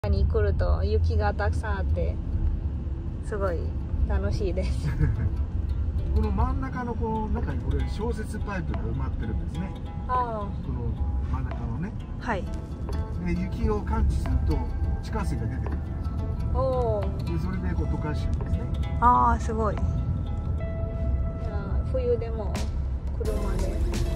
に来ると雪がたくさんあってすごい楽しいですこの真ん中のこの中にこれ消雪パイプが埋まってるんですね。 あこの真ん中のね。 あ、はい。 で雪を感知すると地下水が出てくる。 おお。 でそれでこう溶かしてるんですね。 ああ、すごい。いや冬でも車で。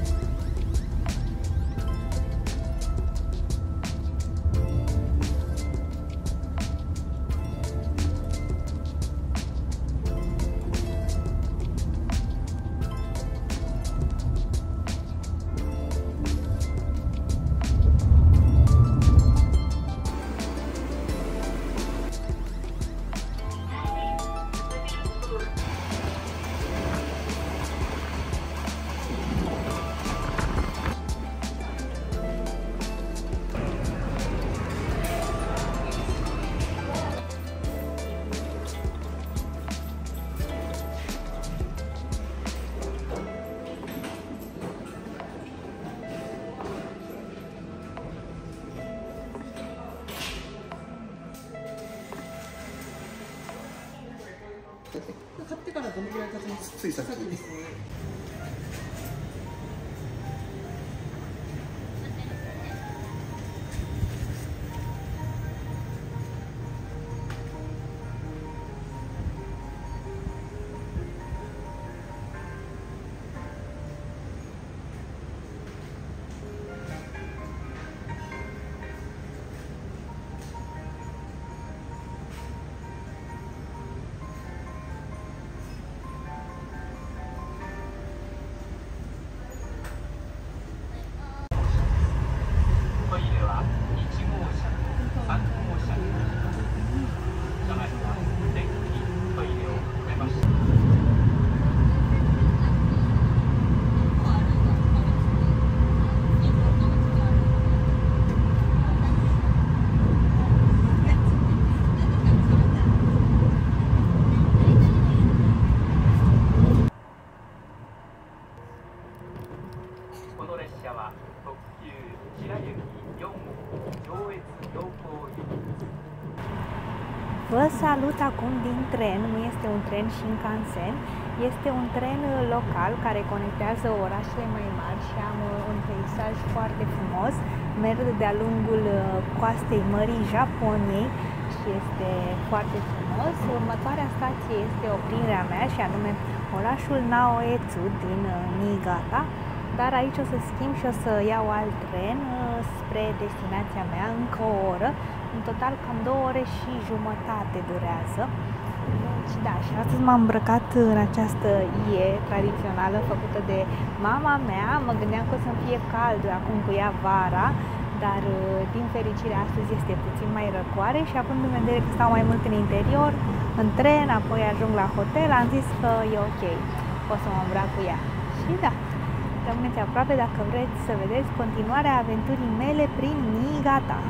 買ってからどのぐらい経ちますか？ ついさっきですね。 この列車は特急白雪4号上越陽光行きです。 Vă salut acum din tren, nu este un tren Shinkansen, este un tren local care conectează orașele mai mari și am un peisaj foarte frumos, merg de-a lungul coastei Mării Japoniei și este foarte frumos. Următoarea stație este oprirea mea și anume orașul Naoetsu din Niigata, dar aici o să schimb și o să iau alt tren spre destinația mea, încă o oră. În total cam 2 ore și jumătate durează. Deci da, și astăzi m-am îmbrăcat în această ie tradițională făcută de mama mea. Mă gândeam că o să-mi fie cald acum cu ea vara, dar din fericire astăzi este puțin mai răcoare și având în vedere că stau mai mult în interior, în tren, apoi ajung la hotel, am zis că e ok, o să mă îmbrac cu ea. Și da, rămâneți aproape dacă vreți să vedeți continuarea aventurii mele prin Niigata.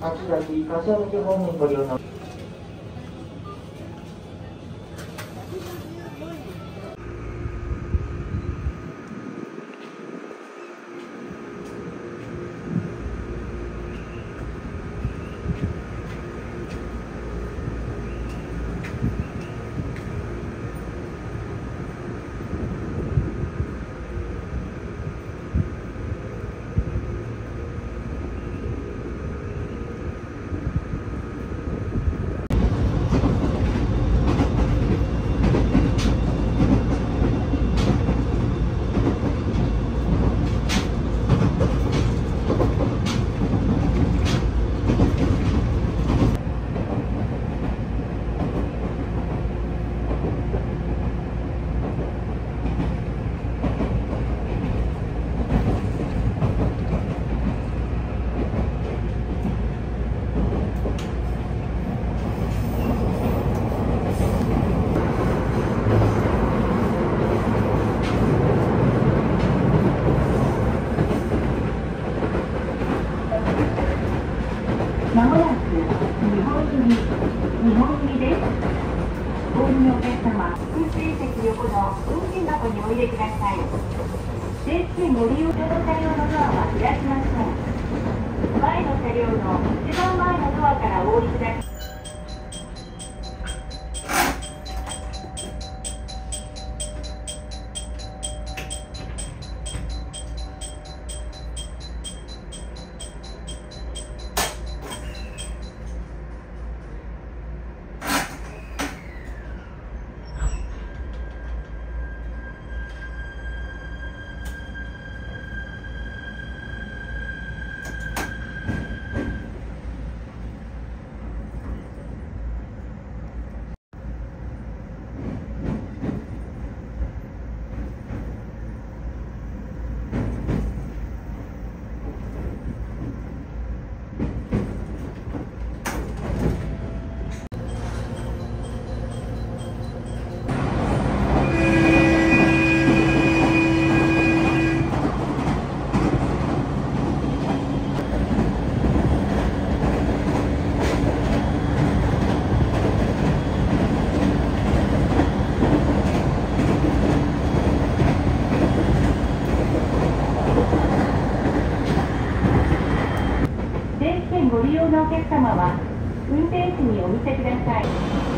松崎柏口方面ご利用のまもなく日本入りです。お降りのお客様、運転席横の運賃箱にお入れください。電子券ご利用の車両のドアは開きません。前の車両の一番前のドアからお降りください。ご利用のお客様は運転士にお見せください。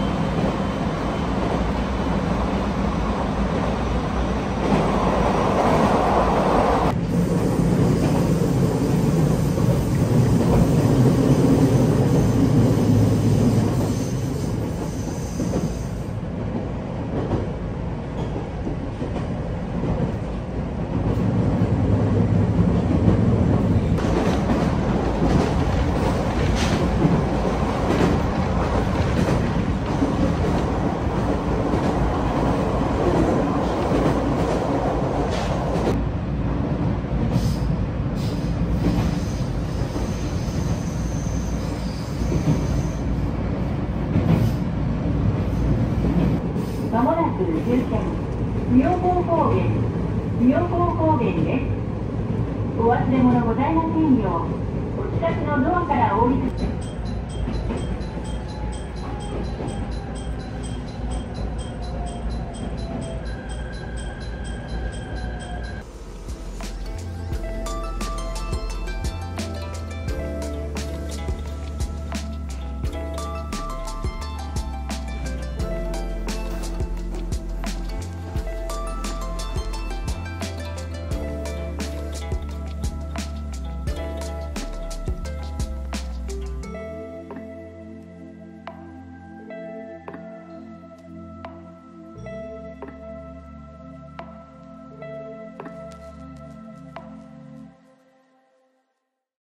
まもなく終点妙高高原です。お忘れ物ございませんようお近くのドアからお降りください。